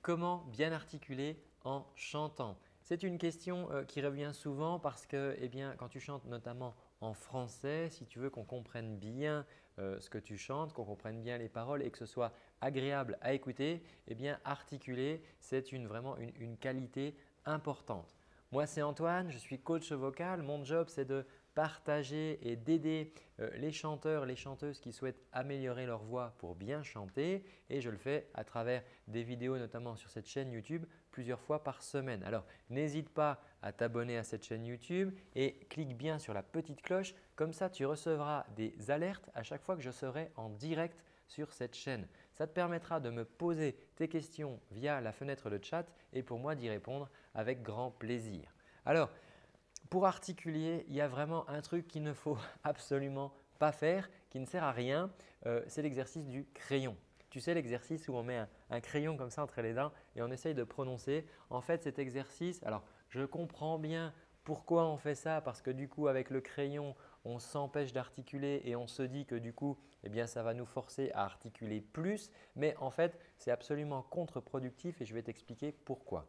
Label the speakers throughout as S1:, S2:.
S1: Comment bien articuler en chantant? C'est une question qui revient souvent parce que quand tu chantes notamment en français, si tu veux qu'on comprenne bien ce que tu chantes, qu'on comprenne bien les paroles et que ce soit agréable à écouter, articuler, c'est vraiment une qualité importante. Moi, c'est Antoine, je suis coach vocal. Mon job, c'est de partager et d'aider les chanteurs, les chanteuses qui souhaitent améliorer leur voix pour bien chanter et je le fais à travers des vidéos notamment sur cette chaîne YouTube plusieurs fois par semaine. Alors, n'hésite pas à t'abonner à cette chaîne YouTube et clique bien sur la petite cloche. Comme ça, tu recevras des alertes à chaque fois que je serai en direct sur cette chaîne. Ça te permettra de me poser tes questions via la fenêtre de chat et pour moi d'y répondre avec grand plaisir. Alors, pour articuler, il y a vraiment un truc qu'il ne faut absolument pas faire, qui ne sert à rien, c'est l'exercice du crayon. Tu sais l'exercice où on met un crayon comme ça entre les dents et on essaye de prononcer. En fait, cet exercice, alors je comprends bien pourquoi on fait ça parce que du coup avec le crayon, on s'empêche d'articuler et on se dit que du coup, ça va nous forcer à articuler plus. Mais en fait, c'est absolument contre-productif et je vais t'expliquer pourquoi.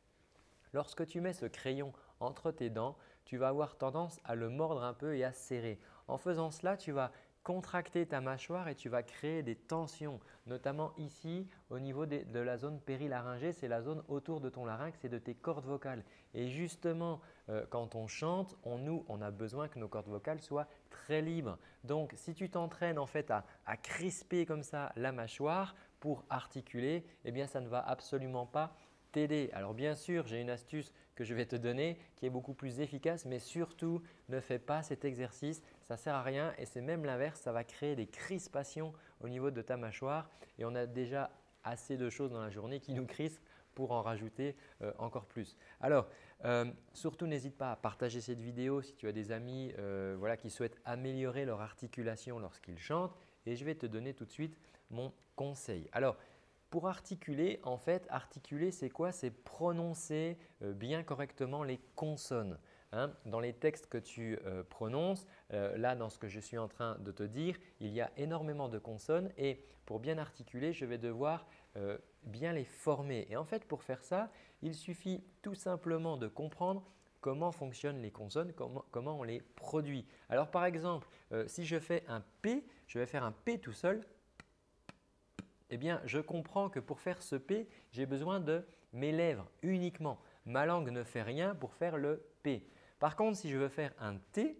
S1: Lorsque tu mets ce crayon entre tes dents, tu vas avoir tendance à le mordre un peu et à serrer. En faisant cela, tu vas contracter ta mâchoire et tu vas créer des tensions, notamment ici au niveau de la zone périlaryngée, c'est la zone autour de ton larynx et de tes cordes vocales. Et justement, quand on chante, on a besoin que nos cordes vocales soient très libres. Donc, si tu t'entraînes en fait à crisper comme ça la mâchoire pour articuler, ça ne va absolument pas t'aider. Alors bien sûr, j'ai une astuce que je vais te donner qui est beaucoup plus efficace, mais surtout ne fais pas cet exercice, ça ne sert à rien et c'est même l'inverse, ça va créer des crispations au niveau de ta mâchoire et on a déjà assez de choses dans la journée qui nous crispent pour en rajouter encore plus. Alors, surtout n'hésite pas à partager cette vidéo si tu as des amis qui souhaitent améliorer leur articulation lorsqu'ils chantent et je vais te donner tout de suite mon conseil. Alors, pour articuler, en fait, articuler, c'est quoi? C'est prononcer bien correctement les consonnes. Dans les textes que tu prononces, là, dans ce que je suis en train de te dire, il y a énormément de consonnes et pour bien articuler, je vais devoir bien les former. Et en fait, pour faire ça, il suffit tout simplement de comprendre comment fonctionnent les consonnes, comment on les produit. Alors, par exemple, si je fais un P, je vais faire un P tout seul. Je comprends que pour faire ce P, j'ai besoin de mes lèvres uniquement. Ma langue ne fait rien pour faire le P. Par contre, si je veux faire un T,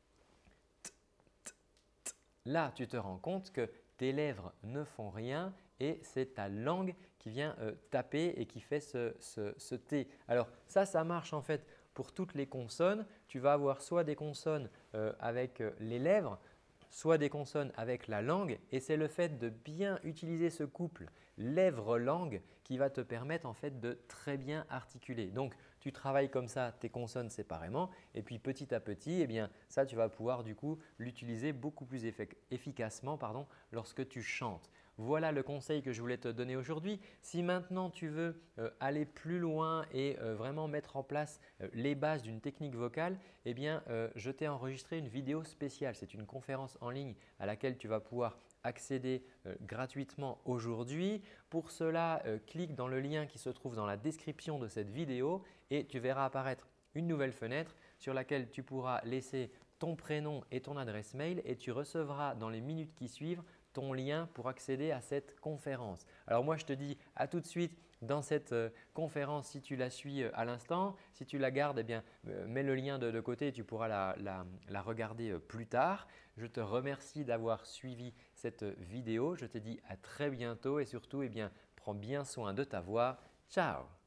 S1: là, tu te rends compte que tes lèvres ne font rien et c'est ta langue qui vient taper et qui fait ce T. Alors ça marche en fait pour toutes les consonnes. Tu vas avoir soit des consonnes avec les lèvres, soit des consonnes avec la langue et c'est le fait de bien utiliser ce couple lèvres-langue qui va te permettre en fait de très bien articuler. Donc, tu travailles comme ça tes consonnes séparément et puis petit à petit, ça tu vas pouvoir du coup l'utiliser beaucoup plus efficacement lorsque tu chantes. Voilà le conseil que je voulais te donner aujourd'hui. Si maintenant tu veux aller plus loin et vraiment mettre en place les bases d'une technique vocale, je t'ai enregistré une vidéo spéciale. C'est une conférence en ligne à laquelle tu vas pouvoir accéder gratuitement aujourd'hui. Pour cela, clique dans le lien qui se trouve dans la description de cette vidéo et tu verras apparaître une nouvelle fenêtre sur laquelle tu pourras laisser ton prénom et ton adresse mail et tu recevras dans les minutes qui suivent ton lien pour accéder à cette conférence. Alors moi, je te dis à tout de suite dans cette conférence si tu la suis à l'instant. Si tu la gardes, mets le lien de côté et tu pourras la regarder plus tard. Je te remercie d'avoir suivi cette vidéo. Je te dis à très bientôt et surtout, prends bien soin de ta voix. Ciao!